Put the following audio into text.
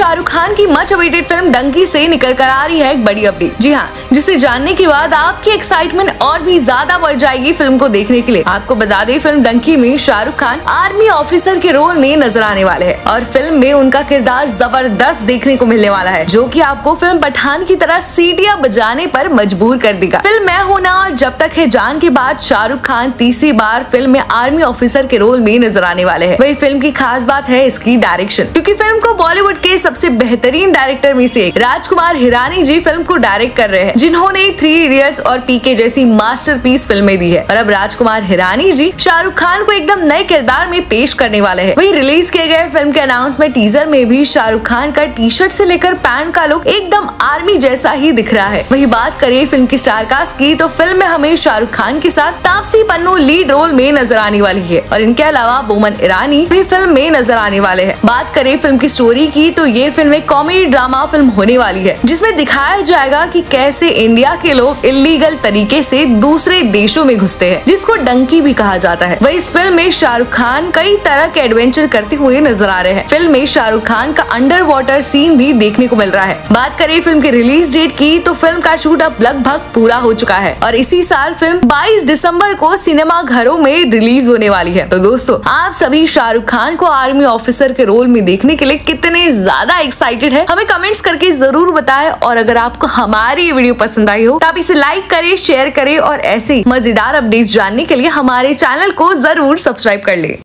शाहरुख खान की much awaited film Dunki से निकल कर आ रही है एक बड़ी अपडेट। जी हाँ, जिसे जानने के बाद आपकी एक्साइटमेंट और भी ज्यादा बढ़ जाएगी फिल्म को देखने के लिए। आपको बता दें, फिल्म डंकी में शाहरुख खान आर्मी ऑफिसर के रोल में नजर आने वाले हैं और फिल्म में उनका किरदार जबरदस्त देखने को मिलने वाला है, जो कि आपको फिल्म पठान की तरह सीटियां बजाने पर मजबूर कर देगा। फिल्म मैं हूं ना और जब तक है जान के बाद शाहरुख खान तीसरी बार फिल्म में आर्मी ऑफिसर के रोल में नजर आने वाले हैं। वही फिल्म की खास बात है इसकी डायरेक्शन, क्योंकि फिल्म को बॉलीवुड के सबसे बेहतरीन डायरेक्टर में से एक राजकुमार हिरानी जी फिल्म को डायरेक्ट कर रहे हैं, जिन्होंने 3 इडियट्स और पीके जैसी मास्टरपीस फिल्में दी है। और अब राजकुमार हिरानी जी शाहरुख खान को एकदम नए किरदार में पेश करने वाले हैं। वही रिलीज किए गए फिल्म के अनाउंसमेंट टीजर में भी शाहरुख खान का टी-शर्ट से लेकर पैंट का लुक एकदम आर्मी जैसा ही दिख रहा है। वही बात करें फिल्म की स्टार कास्ट की, तो फिल्म में हमें शाहरुख खान के साथ तापसी पन्नू लीड रोल में नजर आने वाली है और इनके अलावा बोमन ईरानी भी फिल्म में नजर आने वाले हैं। बात करें फिल्म की स्टोरी की, तो ये फिल्म एक कॉमेडी ड्रामा फिल्म होने वाली है, जिसमें दिखाया जाएगा कि कैसे इंडिया के लोग इलीगल तरीके से दूसरे देशों में घुसते हैं, जिसको डंकी भी कहा जाता है। वही इस फिल्म में शाहरुख खान कई तरह के एडवेंचर करते हुए नजर आ रहे हैं। फिल्म में शाहरुख खान का अंडर वाटर सीन भी देखने को मिल रहा है। बात करें फिल्म की रिलीज डेट की, तो फिल्म का शूट अब लगभग पूरा हो चुका है और इसी साल फिल्म 22 दिसंबर को सिनेमा घरों में रिलीज होने वाली है। तो दोस्तों, आप सभी शाहरुख खान को आर्मी ऑफिसर के रोल में देखने के लिए कितने ज्यादा एक्साइटेड है, हमें कमेंट्स करके जरूर बताएं। और अगर आपको हमारी वीडियो पसंद आई हो तो आप इसे लाइक करें, शेयर करें और ऐसे ही मजेदार अपडेट जानने के लिए हमारे चैनल को जरूर सब्सक्राइब कर ले।